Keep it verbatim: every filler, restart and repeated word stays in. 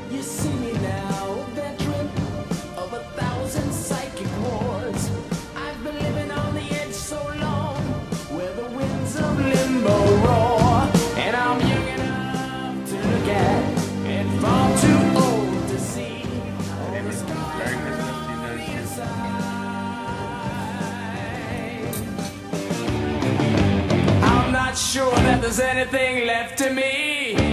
You see me now, veteran of a thousand psychic wars. I've been living on the edge so long, where the winds of limbo roar. And I'm young enough to look at, and far too old to see all the scars on the inside. I'm not sure that there's anything left to me.